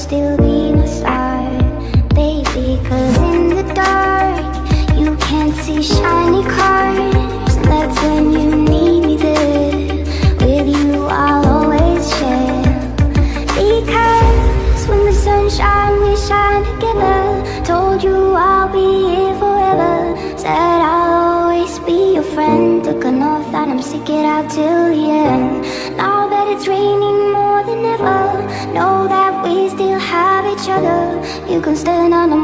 still be my side, baby. Cause in the dark, you can't see shiny cars, and that's when you need me there. With you I'll always share. Because when the sun shines, we shine together. Told you I'll be here forever. Said I'll always be your friend. Took an oath that I'm stick it out till the end. Now that it's raining more than ever, know that we still have each other. You can stand on the